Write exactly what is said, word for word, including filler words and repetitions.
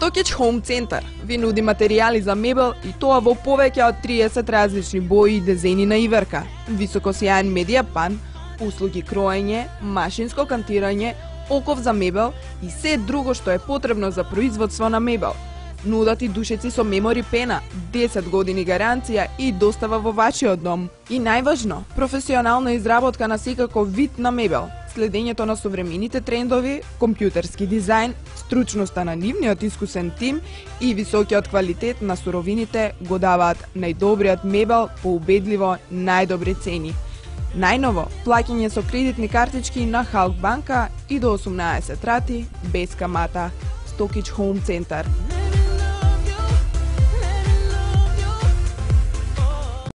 Stokich Home Center ви нуди материјали за мебел и тоа во повеќе од триесет различни бои и дизајни на иверка, високосјаен медијапан, услуги кроење, машинско кантирање, оков за мебел и се друго што е потребно за производство на мебел. Нудат и душеци со мемори пена, десет години гаранција и достава во вашиот дом. И најважно, професионална изработка на секаков вид на мебел, следењето на современите трендови, компјутерски дизајн, стручноста на нивниот искусен тим и високиот квалитет на суровините го даваат најдобриот мебел по убедливо најдобри цени. Најново, плаќање со кредитни картички на Халк банка и до осумнаесет рати без камата. Stokich Home Center.